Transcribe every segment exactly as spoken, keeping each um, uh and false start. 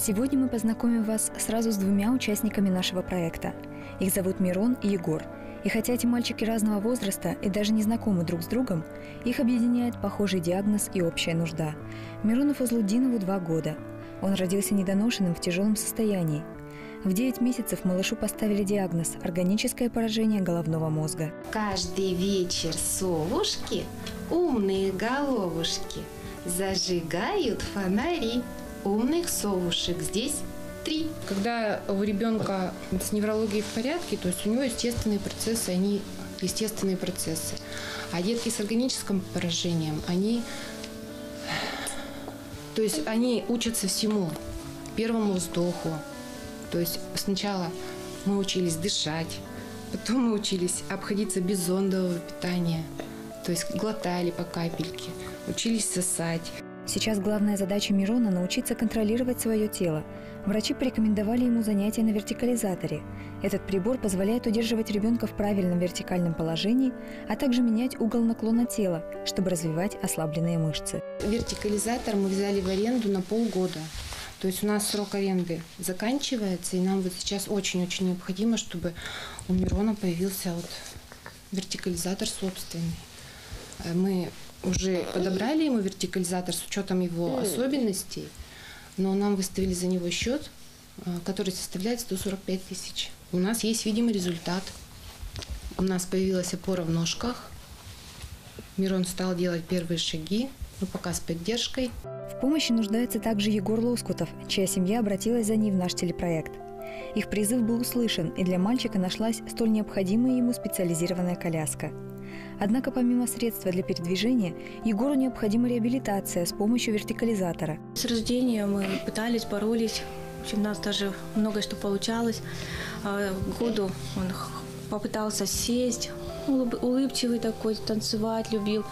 Сегодня мы познакомим вас сразу с двумя участниками нашего проекта. Их зовут Мирон и Егор. И хотя эти мальчики разного возраста и даже не знакомы друг с другом, их объединяет похожий диагноз и общая нужда. Мирону Фазлудинову два года. Он родился недоношенным в тяжелом состоянии. В девять месяцев малышу поставили диагноз – органическое поражение головного мозга. Каждый вечер совушки, умные головушки, зажигают фонари. Умных совушек здесь три. Когда у ребенка с неврологией в порядке, то есть у него естественные процессы, они естественные процессы. А детки с органическим поражением, они, то есть они учатся всему, первому вздоху. То есть сначала мы учились дышать, потом мы учились обходиться без зондового питания, то есть глотали по капельке, учились сосать. Сейчас главная задача Мирона – научиться контролировать свое тело. Врачи порекомендовали ему занятия на вертикализаторе. Этот прибор позволяет удерживать ребенка в правильном вертикальном положении, а также менять угол наклона тела, чтобы развивать ослабленные мышцы. Вертикализатор мы взяли в аренду на полгода. То есть у нас срок аренды заканчивается, и нам вот сейчас очень-очень необходимо, чтобы у Мирона появился вот вертикализатор собственный. Мы уже подобрали ему вертикализатор с учетом его особенностей, но нам выставили за него счет, который составляет сто сорок пять тысяч. У нас есть видимый результат. У нас появилась опора в ножках. Мирон стал делать первые шаги, но пока с поддержкой. В помощи нуждается также Егор Лоскутов, чья семья обратилась за ней в наш телепроект. Их призыв был услышан, и для мальчика нашлась столь необходимая ему специализированная коляска. Однако помимо средства для передвижения, Егору необходима реабилитация с помощью вертикализатора. С рождения мы пытались, боролись. В общем, у нас даже многое что получалось. К году он попытался сесть, улыбчивый такой, танцевать любил.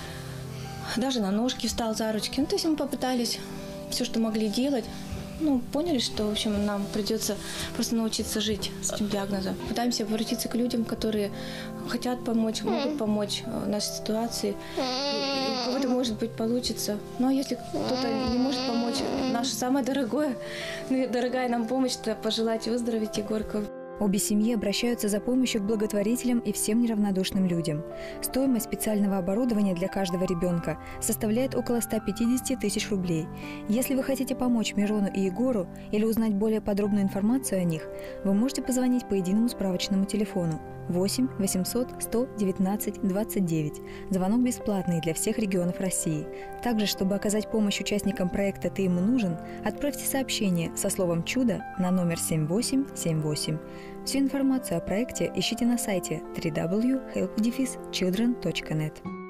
Даже на ножки встал за ручки. Ну, то есть мы попытались все, что могли делать. Ну, поняли, что, в общем, нам придется просто научиться жить с этим диагнозом. Пытаемся обратиться к людям, которые хотят помочь, могут помочь в нашей ситуации. И у кого-то, может быть, получится. Но если кто-то не может помочь, наше самое дорогое, дорогая нам помощь, это пожелать выздороветь Егорку. Обе семьи обращаются за помощью к благотворителям и всем неравнодушным людям. Стоимость специального оборудования для каждого ребенка составляет около ста пятидесяти тысяч рублей. Если вы хотите помочь Мирону и Егору или узнать более подробную информацию о них, вы можете позвонить по единому справочному телефону восемь восемьсот сто девятнадцать двадцать девять. Звонок бесплатный для всех регионов России. Также, чтобы оказать помощь участникам проекта «Ты ему нужен», отправьте сообщение со словом «Чудо» на номер семь восемь семь восемь. Всю информацию о проекте ищите на сайте дабл ю дабл ю дабл ю точка help dash children точка net.